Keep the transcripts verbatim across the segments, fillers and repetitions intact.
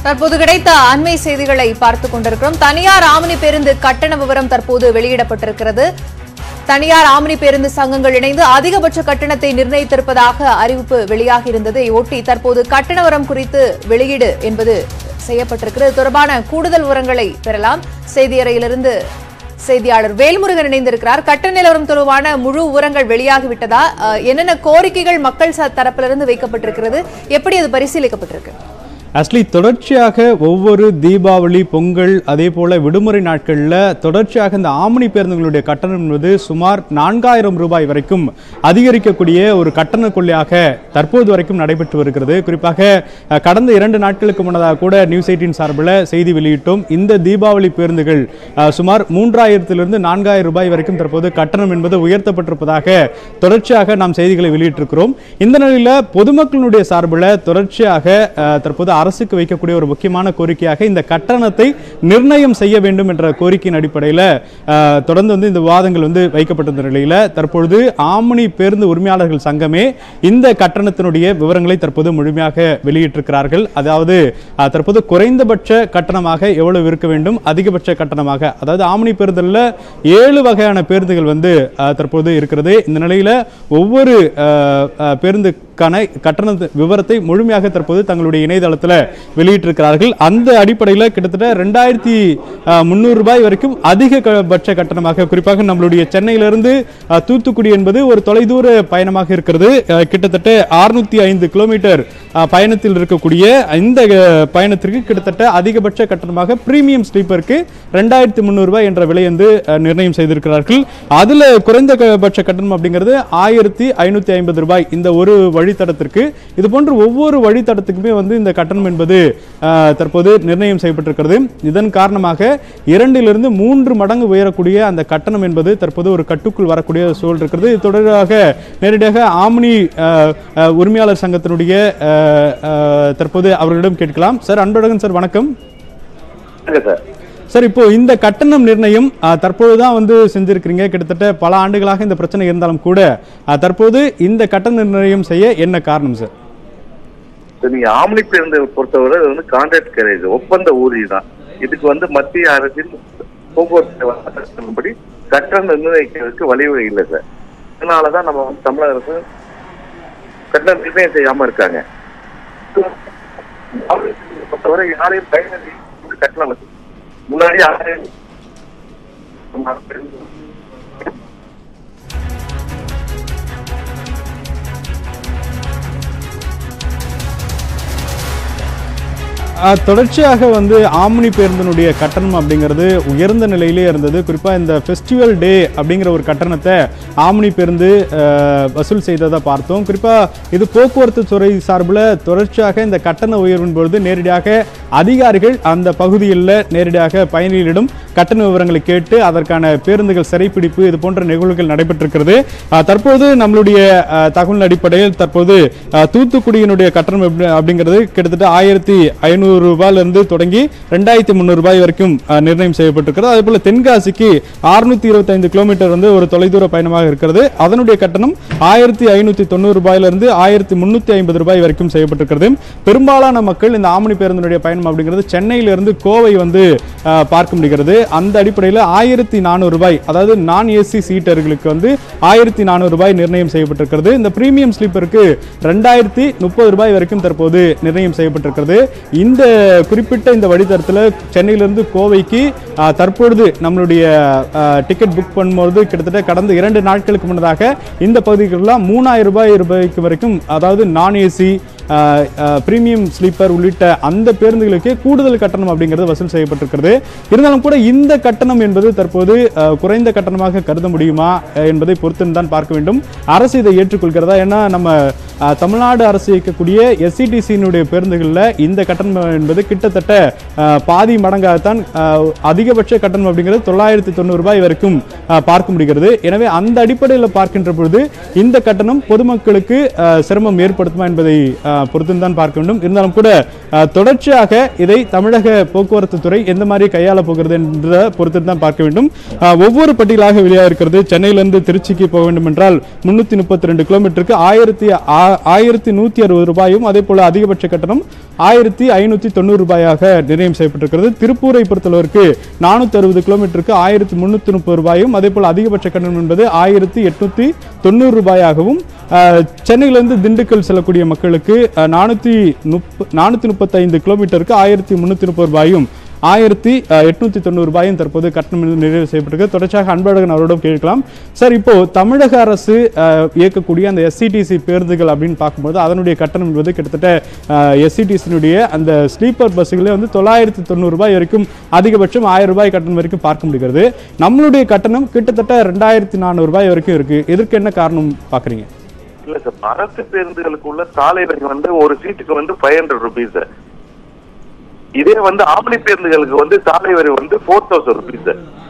தற்போது கிடைத்த அண்மை செய்திகளை பார்த்துக் கொண்டிருக்கிறோம். தனியார் ஆம்னி பேருந்து கட்டண விவரம் தற்போது வெளியிடப்பட்டிருக்கிறது. தனியார் ஆம்னி பேருந்து சங்கங்கள் இணைந்து அதிகபட்ச கட்டணத்தை நிர்ணயித்திருப்பதாக அறிவிப்பு வெளியாகி இருந்ததை ஒட்டி தற்போது கட்டண விவரம் குறித்து வெளியீடு என்பது செய்யப்பட்டிருக்கிறது. தொடர்பான கூடுதல் விவரங்களை பெறலாம். செய்தியறையிலிருந்து செய்தியாளர் வேல்முருகன் இணைந்திருக்கிறார். கட்டண நிலவரம் தொடர்பான முழு விவரங்கள் வெளியாகிவிட்டதா? என்னென்ன கோரிக்கைகள் மக்கள் தரப்பிலிருந்து வைக்கப்பட்டிருக்கிறது? எப்படி அது பரிசீலிக்கப்பட்டிருக்கு? ஆக்சுவலி தொடர்ச்சியாக ஒவ்வொரு தீபாவளி, பொங்கல், அதே போல விடுமுறை நாட்களில் தொடர்ச்சியாக இந்த ஆம்னி பேருந்துகளுடைய கட்டணம் என்பது சுமார் நான்காயிரம் ரூபாய் வரைக்கும் அதிகரிக்கக்கூடிய ஒரு கட்டண கொள்ளையாக தற்போது வரைக்கும் நடைபெற்று வருகிறது. குறிப்பாக கடந்த இரண்டு நாட்களுக்கு முன்னதாக கூட நியூஸ் எயிட்டீன் சார்பில் செய்தி வெளியிட்டோம். இந்த தீபாவளி பேருந்துகள் சுமார் மூன்றாயிரத்திலிருந்து நான்காயிரம் ரூபாய் வரைக்கும் தற்போது கட்டணம் என்பது உயர்த்தப்பட்டிருப்பதாக தொடர்ச்சியாக நாம் செய்திகளை வெளியிட்டிருக்கிறோம். இந்த நிலையில் பொதுமக்களுடைய சார்பில் தொடர்ச்சியாக தற்போது அரசுக்கு வைக்கக்கூடிய ஒரு முக்கியமான கோரிக்கையாக இந்த கட்டணத்தை நிர்ணயம் செய்ய வேண்டும் என்ற கோரிக்கையின் அடிப்படையில் தொடர்ந்து வந்து இந்த விவாதங்கள் வந்து வைக்கப்பட்டிருந்த நிலையில் தற்பொழுது ஆம்னி பேருந்து உரிமையாளர்கள் சங்கமே இந்த கட்டணத்தினுடைய விவரங்களை தற்போது முழுமையாக வெளியிட்டிருக்கிறார்கள். அதாவது தற்போது குறைந்தபட்ச கட்டணமாக எவ்வளவு இருக்க வேண்டும், அதிகபட்ச கட்டணமாக, அதாவது ஆம்னி பேருந்தில் ஏழு வகையான பேருந்துகள் வந்து தற்போது இருக்கிறது. இந்த நிலையில் ஒவ்வொரு பேருந்துக்கான கட்டண விவரத்தை முழுமையாக தற்போது தங்களுடைய இணையதளத்தில் வெளியிட்டிருக்கிறார்கள். அந்த அடிப்படையில் கிட்டத்தட்ட ரெண்டாயிரத்தி முன்னூறு ரூபாய் வரைக்கும் அதிகபட்ச கட்டணமாக, குறிப்பாக நம்மளுடைய சென்னையிலிருந்து தூத்துக்குடி என்பது ஒரு தொலைதூர பயணமாக இருக்கிறது. கிட்டத்தட்ட அறுநூத்தி ஐந்து கிலோமீட்டர் பயணத்தில் இருக்கக்கூடிய இந்த பயணத்திற்கு கிட்டத்தட்ட அதிகபட்ச கட்டணமாக பிரீமியம் ஸ்லீப்பருக்கு ரெண்டாயிரத்தி முன்னூறு ரூபாய் என்ற விலை வந்து நிர்ணயம் செய்திருக்கிறார்கள். அதுல குறைந்தபட்ச கட்டணம் அப்படிங்கிறது ஆயிரத்தி ஐநூத்தி ஐம்பது ரூபாய் இந்த ஒரு வழித்தடத்திற்கு. இது போன்று ஒவ்வொரு வழித்தடத்துக்குமே வந்து இந்த கட்டணம் என்பது தற்போது நிர்ணயம் செய்யப்பட்டிருக்கிறது. இதன் காரணமாக இரண்டிலிருந்து மூன்று மடங்கு உயரக்கூடிய அந்த கட்டணம் என்பது தற்போது ஒரு கட்டுக்குள் வரக்கூடிய சூழல் இருக்கிறது. இது தொடர்பாக நேரடியாக ஆம்னி உரிமையாளர் சங்கத்தினுடைய தற்போது அவர்களிடம் கேட்கலாம். சார், அன்பழகன் சார், வணக்கம் சார். இப்போ இந்த கட்டணம் நிர்ணயம் தற்போதுதான் வந்து செஞ்சிருக்கிறீங்க. கிட்டத்தட்ட பல ஆண்டுகளாக இந்த பிரச்சனை இருந்தாலும் கூட தற்போது இந்த கட்டண நிர்ணயம் செய்ய என்ன காரணம் சார்? நீங்க ஆம்னி பேருந்து பொறுத்தவரை வந்து கான்ட்ராக்ட் கேரேஜ், ஒப்பந்த ஊதிய தான். இதுக்கு வந்து மத்திய அரசின் போக்குவரத்து படி கட்டணம் நிர்ணயிக்கிறதுக்கு வழிவகை இல்லை சார். அதனாலதான் நம்ம வந்து தமிழக அரசு கட்டணம் நிர்ணயம் செய்யாம இருக்காங்க. பொறுத்தவரை யாரையும் கட்டணம் முன்னாடி ஆயிரம் தொடர்ச்சியாக வந்து ஆம்னி பேருந்தினுடைய கட்டணம் அப்படிங்கிறது உயர்ந்த நிலையிலே இருந்தது. குறிப்பாக இந்த ஃபெஸ்டிவல் டே அப்படிங்கிற ஒரு கட்டணத்தை ஆம்னி பேருந்து வசூல் செய்ததை பார்த்தோம். குறிப்பாக இது போக்குவரத்து துறை சார்பில் தொடர்ச்சியாக இந்த கட்டண உயர்வின் பொழுது நேரடியாக அதிகாரிகள் அந்த பகுதியில் நேரடியாக பயணிகளிடம் கட்டண விவரங்களை கேட்டு அதற்கான பேருந்துகள் சிறைப்பிடிப்பு இது போன்ற நிகழ்வுகள் நடைபெற்றிருக்கிறது. தற்போது நம்மளுடைய தகவல் அடிப்படையில் தற்போது தூத்துக்குடியினுடைய கட்டணம் அப்படிங்கிறது கிட்டத்தட்ட ஆயிரத்தி ஐநூறு ரூபாயிலிருந்து தொடங்கி ரெண்டாயிரத்தி முன்னூறு ரூபாய் வரைக்கும் நிர்ணயம் செய்யப்பட்டிருக்கிறது. அதே போல தென்காசிக்கு அறுநூத்தி இருபத்தி ஐந்து கிலோமீட்டர் வந்து ஒரு தொலைதூர பயணமாக இருக்கிறது. அதனுடைய கட்டணம் ஆயிரத்தி ஐநூத்தி தொண்ணூறு ரூபாயிலிருந்து ஆயிரத்தி முன்னூத்தி ஐம்பது ரூபாய் வரைக்கும் செய்யப்பட்டிருக்கிறது. பெரும்பாலான மக்கள் இந்த ஆம்னி பேருந்தினுடைய பயணம் அப்படிங்கிறது சென்னையிலிருந்து கோவை வந்து பார்க்க முடிகிறது. அந்த அடிப்படையில் ஆயிரத்தி நானூறு ரூபாய், அதாவது நான் ஏசி சீட்டர்களுக்கு வந்து ஆயிரத்தி நானூறு ரூபாய் நிர்ணயம் செய்யப்பட்டிருக்கிறது. இந்த பிரீமியம் ஸ்லீப்பருக்கு ரெண்டாயிரத்தி முப்பது ரூபாய் வரைக்கும் தற்போது நிர்ணயம் செய்யப்பட்டிருக்கிறது. இந்த குறிப்பிட்ட இந்த வழித்தடத்தில் சென்னையிலிருந்து கோவைக்கு தற்பொழுது நம்மளுடைய டிக்கெட் புக் பண்ணும்போது கிட்டத்தட்ட கடந்த இரண்டு நாட்களுக்கு முன்னதாக இந்த பகுதிகளெல்லாம் மூணாயிரம் ரூபாய் ரூபாய்க்கு வரைக்கும், அதாவது நான் ஏசி பிரீமியம் ஸ்லீப்பர் உள்ளிட்ட அந்த பேருந்துகளுக்கு கூடுதல் கட்டணம் அப்படிங்கிறது வசூல் செய்யப்பட்டிருக்கிறது. இருந்தாலும் கூட இந்த கட்டணம் என்பது தற்போது குறைந்த கட்டணமாக கருத முடியுமா என்பதை பொறுத்து தான் பார்க்க வேண்டும். அரசு இதை ஏற்றுக்கொள்கிறதா? ஏன்னா நம்ம தமிழ்நாடு அரசு இயக்கக்கூடிய எஸ்சிடிசியினுடைய பேருந்துகளில் இந்த கட்டணம் என்பது கிட்டத்தட்ட பாதி மடங்காகத்தான் அதிகபட்ச கட்டணம் அப்படிங்கிறது தொள்ளாயிரத்தி தொண்ணூறு ரூபாய் வரைக்கும் பார்க்க முடிகிறது. எனவே அந்த அடிப்படையில் பார்க்கின்ற பொழுது இந்த கட்டணம் பொதுமக்களுக்கு சிரமம் ஏற்படுத்துமா என்பதை பொறுத்து தான் பார்க்க வேண்டும். இருந்தாலும் கூட தொடர்ச்சியாக இதை தமிழக போக்குவரத்து துறை எந்த மாதிரி கையாள போகிறது என்ற பொறுத்து தான் பார்க்க வேண்டும். ஒவ்வொரு பட்டியலாக வெளியாக இருக்கிறது. சென்னையிலிருந்து திருச்சிக்கு போக வேண்டும் என்றால் முன்னூத்தி முப்பத்தி ரெண்டு கிலோமீட்டருக்கு ஆயிரத்தி ஆயிரத்தி நூத்தி அறுபது ரூபாயும் அதே போல அதிகபட்ச கட்டணம் ஆயிரத்தி ஐநூத்தி தொண்ணூறு ரூபாயாக நிர்ணயம் செய்யப்பட்டிருக்கிறது. திருப்பூரை பொறுத்தளவிற்கு நானூத்தி அறுபது கிலோமீட்டருக்கு ஆயிரத்தி முன்னூத்தி முப்பது ரூபாயும் அதே போல அதிகபட்ச கட்டணம் என்பது ஆயிரத்தி எட்நூத்தி தொண்ணூறு ரூபாயாகவும், சென்னையிலிருந்து திண்டுக்கல் செல்லக்கூடிய மக்களுக்கு நானூத்தி நானூத்தி முப்பத்தி ஐந்து கிலோமீட்டருக்கு ஆயிரத்தி முன்னூத்தி முப்பது ரூபாயும் ஆயிரத்தி எட்நூத்தி தொண்ணூறு ரூபாயும் தற்போது கட்டணம் நிறைவு செய்யப்பட்டிருக்கு. தொடர்ச்சியாக அன்பழகன் அவரோட கேட்கலாம். சார், இப்போ தமிழக அரசு இயக்கக்கூடிய அந்த எஸ்சிடிசி பேருந்துகள் அப்படின்னு பார்க்கும்போது அதனுடைய கட்டணம் என்பது கிட்டத்தட்ட எஸ்சிடிசியினுடைய அந்த ஸ்லீப்பர் பஸ்ஸுகளே வந்து தொள்ளாயிரத்தி தொண்ணூறு ரூபாய் வரைக்கும் அதிகபட்சம் ஆயிரம் ரூபாய் கட்டணம் வரைக்கும் பார்க்க முடிகிறது. நம்மளுடைய கட்டணம் கிட்டத்தட்ட ரெண்டாயிரத்தி நானூறு ரூபாய் வரைக்கும் இருக்கு. இதற்கு என்ன காரணம் பாக்குறீங்க? இல்ல சார், அரசு பேருந்துகளுக்கு உள்ள சாலை வரி வந்து ஒரு சீட்டுக்கு வந்து ஃபைவ் ஹண்ட்ரட் ருபீஸ். இதே வந்து ஆம்னி பேருந்துகளுக்கு வந்து சாலை வரி வந்து ஃபோர் தௌசண்ட் ருபீஸ்.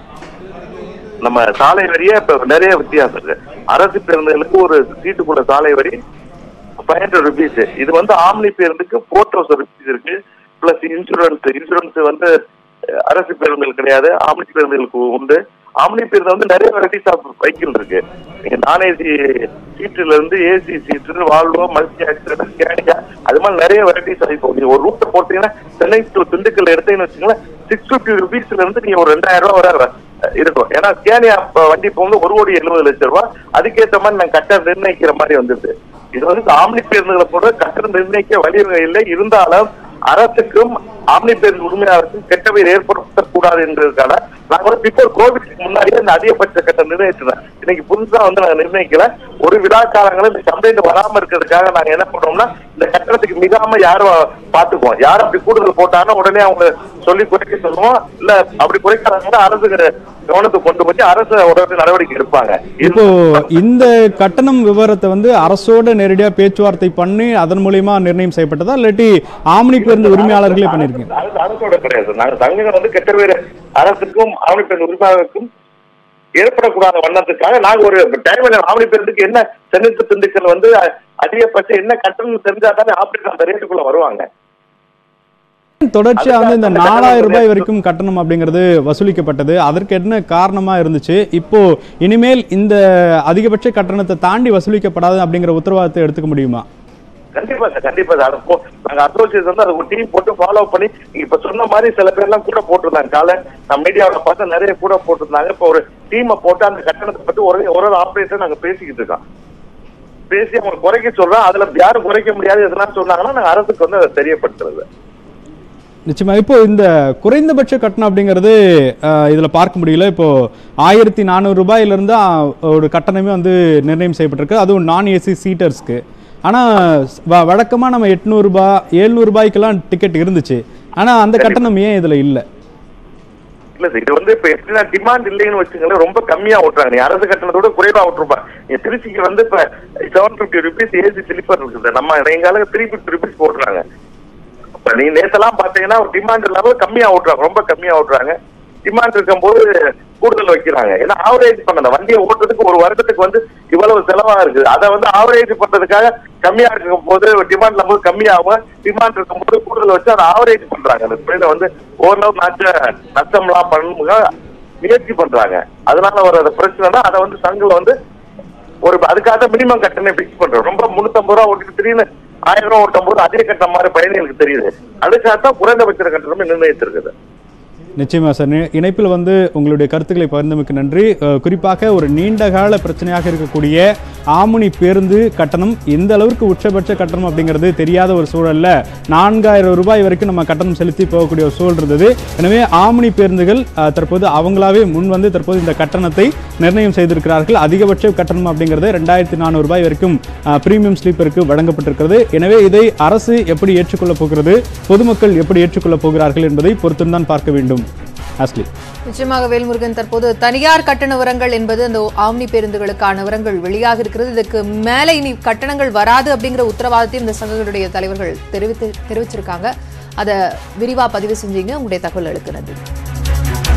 நம்ம சாலை வரியே இப்ப நிறைய வித்தியாசம் இருக்கு. அரசு பேருந்துகளுக்கு ஒரு சீட்டுக்குள்ள சாலை வரி ஃபைவ் ஹண்ட்ரட் ருபீஸ். இது வந்து ஆம்னி பேருந்துக்கு ஃபோர் தௌசண்ட் ருபீஸ் இருக்கு. பிளஸ் இன்சூரன்ஸ் இன்சூரன்ஸ் வந்து அரசு பேருந்துகள் கிடையாது, ஆம்னி பேருந்துகளுக்கு உண்டு. ஆம்னி பேருந்து வந்து நிறைய வெரைட்டிஸ் ஆஃப் வெஹிக்கிள் இருக்கு. நீங்க நான் ஏசி சீட்டுல இருந்து AC seat, Volvo, multi accident, Scania, அது மாதிரி நிறைய வெரைட்டிஸ் ஆகி போகுது. ஒரு ரூட்டை போட்டீங்கன்னா சென்னை டு திண்டுக்கல் எடுத்தீங்கன்னு வச்சுங்களேன், சிக்ஸ் பிப்டி ருபீஸ்ல இருந்து நீங்க ஒரு ரெண்டாயிரம் ரூபாய் வர இருக்கும். ஏன்னா கேனியா வண்டி போகும்போது ஒரு கோடி எழுபது லட்சம் ரூபாய், அதுக்கேற்ற மாதிரி நாங்க கட்டணம் நிர்ணயிக்கிற மாதிரி வந்துருது. இது வந்து ஆம்னி பேருந்துகளை போட கட்டணம் நிர்ணயிக்க வழிவகை இல்லை. இருந்தாலும் அரசுக்கும் ஆம்னி பேருந்து உரிமையாளருக்கும் கெட்ட பெயர் ஏற்படுத்தக்கூடாது என்பதற்கான நாங்க வந்து பிஃபோர் கோவிட்க்கு முன்னாடியே இந்த அதிகபட்ச கட்டணம் நிர்ணயிச்சிருந்தோம். இன்னைக்கு புதுசா வந்து நாங்க நிர்ணயிக்கல. ஒரு விழா காலங்களில் இந்த கம்ப்ளைண்ட் வராம இருக்கிறதுக்காக நாங்க என்ன பண்றோம்னா, இந்த கட்டணத்துக்கு மிகாம யாரும் பாத்துக்குவோம். யாரும் அப்படி கூடுதல் போட்டாங்கன்னா உடனே அவங்க சொல்லி குறைக்க சொல்லுவோம். இல்ல அப்படி குறைக்காதவங்க அரசு கவனத்துக்கு கொண்டு போய் அரசு உடனே நடவடிக்கை எடுப்பாங்க. இப்போ இந்த கட்டணம் விவரத்தை வந்து அரசோட நேரடியா பேச்சுவார்த்தை பண்ணி அதன் மூலியமா நிர்ணயம் செய்யப்பட்டதா, இல்லாட்டி ஆம்னி பேருந்து உரிமையாளர்களே பண்ணிருக்கீங்க? அரசோட கிடையாது. நாங்க சங்கங்கள் வந்து கெட்ட பேர் அரசுக்கும் ஆம்னி பேருந்து உரிமையாளருக்கும் ஏற்படக்கூடாத வண்ணத்துக்காக நாங்க ஒரு டைம் ஆம்னி பேருந்துக்கு என்ன சென்னை திண்டுக்கல் வந்து அதிகபட்சம் என்ன கட்டணம் தெரிஞ்சாதானே ஆப்ரேட்டர் அந்த ரேட்டுக்குள்ள வருவாங்க. தொடர்ச்சியா வந்து இந்த நாலாயிரம் ரூபாய் வரைக்கும் கட்டணம் அப்படிங்கிறது வசூலிக்கப்பட்டது. அதற்கு என்ன காரணமா இருந்துச்சு? இப்போ இனிமேல் இந்த அதிகபட்ச கட்டணத்தை தாண்டி வசூலிக்கப்படாது அப்படிங்கிற உத்தரவாதத்தை எடுத்துக்க முடியுமா? கண்டிப்பா சார், கண்டிப்பா சார். நாங்க அசோசியேஷன் வந்து அதை ஒரு டீம் போட்டு ஃபாலோ பண்ணி இப்ப சொன்ன மாதிரி சில பேர் எல்லாம் கூட போட்டிருந்தாங்க. காலை நம்ம மீடியாவில் பார்த்தா நிறைய கூட போட்டிருந்தாங்க. இப்ப ஒரு டீமை போட்டு அந்த கட்டணத்தை பற்றி ஒரு ஒரு ஆபரேட்டர் நாங்க பேசிக்கிட்டு இருக்கோம். பேசி அவங்க குறைக்க சொல்றோம். அதுல யாரும் குறைக்க முடியாது எதனா சொன்னாங்கன்னா நாங்க அரசுக்கு வந்து அதை தெரியப்படுத்துறது. நிச்சயமா. இப்போ இந்த குறைந்தபட்ச கட்டணம் அப்படிங்கிறது இதுல பார்க்க முடியல. இப்போ ஆயிரத்தி நானூறு ரூபாயில இருந்து ஒரு கட்டணமே வந்து நிர்ணயம் செய்யப்பட்டிருக்கு, அதுவும் நான் ஏசி சீட்டர்ஸ்க்கு. ஆனா வழக்கமா நம்ம எட்நூறு ரூபாய் எழுநூறு ரூபாய்க்கெல்லாம் டிக்கெட் இருந்துச்சு. ஆனா அந்த கட்டணம் ஏன் இதுல இல்ல? இல்ல சார், இது வந்து இப்ப எப்படின்னா டிமாண்ட் இல்லைன்னு வச்சுங்களேன், ரொம்ப கம்மியா ஓட்டுறாங்க. நீ அரசு கட்டணத்தோட குறைவா ஓட்டுருப்பாங்க. திருச்சிக்கு வந்து இப்ப seven fifty rupees AC sleeper இருக்குது. நம்ம எங்கால த்ரீ பிப்டி ருபீஸ் போட்டுறாங்க. இப்ப நீ நேத்தெல்லாம் பாத்தீங்கன்னா டிமாண்ட் இல்லாம கம்மியா ஓட்டுறாங்க, ரொம்ப கம்மியா ஓட்டுறாங்க. டிமாண்ட் இருக்கும் போது கூடுதல் வைக்கிறாங்க. ஏன்னா ஆவரேஜ் பண்ண வண்டியை ஓட்டுறதுக்கு ஒரு வருடத்துக்கு வந்து இவ்வளவு செலவா இருக்குது. அதை வந்து ஆவரேஜ் பண்றதுக்காக கம்மியா இருக்கும் போது டிமாண்ட் நம்ம கம்மியாகும், டிமாண்ட் இருக்கும் போது கூடுதல் வச்சு அதை ஆவரேஜ் பண்றாங்க. அந்த தொழில வந்து ஓரளவு நஷ்ட நஷ்டம்லாம் பண்ணுங்க முயற்சி பண்றாங்க. அதனால வர பிரச்சனைனா அதை வந்து சங்கில வந்து ஒரு அதுக்காக மினிமம் கட்டணம் பிக்ஸ் பண்றோம். ரொம்ப முன்னூத்தம்பது ரூபா ஓட்டிட்டு திடீர்னு ஆயிரம் ரூபாய் ஓட்டும் போது அதே கட்டணம் மாதிரி பயணிகளுக்கு தெரியுது. அதுக்காகத்தான் குறைந்தபட்ச கட்டணமே நிர்ணயித்திருக்குது. நிச்சயமா சார். இணைப்பில் வந்து உங்களுடைய கருத்துக்களை பகிர்ந்தமைக்கு நன்றி. குறிப்பாக ஒரு நீண்ட கால பிரச்சனையாக இருக்கக்கூடிய ஆம்னி பேருந்து கட்டணம் எந்த அளவுக்கு உச்சபட்ச கட்டணம் அப்படிங்கிறது தெரியாத ஒரு சூழல்ல நான்காயிரம் ரூபாய் வரைக்கும் நம்ம கட்டணம் செலுத்தி போகக்கூடிய ஒரு சூழல் இருந்தது. எனவே ஆம்னி பேருந்துகள் தற்போது அவங்களாவே முன் வந்து தற்போது இந்த கட்டணத்தை நிர்ணயம் செய்திருக்கிறார்கள். அதிகபட்ச கட்டணம் அப்படிங்கிறது ரெண்டாயிரத்தி நானூறு ரூபாய் வரைக்கும் பிரீமியம் ஸ்லீப்பருக்கு வழங்கப்பட்டிருக்கிறது. எனவே இதை அரசு எப்படி ஏற்றுக்கொள்ளப் போகிறது, பொதுமக்கள் எப்படி ஏற்றுக்கொள்ளப் போகிறார்கள் என்பதை பொறுத்துதான் பார்க்க வேண்டும். நிச்சயமாக வேல்முருகன், தற்போது தனியார் கட்டண விவரங்கள் என்பது அந்த ஆம்னி பேருந்துகளுக்கான விவரங்கள் வெளியாக இருக்கிறது. இதுக்கு மேலே இனி கட்டணங்கள் வராது அப்படிங்கிற உத்தரவாதத்தையும் இந்த சங்கங்களுடைய தலைவர்கள் தெரிவித்து தெரிவிச்சிருக்காங்க. அதை விரிவா பதிவு செஞ்சீங்க. உங்களுடைய தகவல்களுக்கு நன்றி.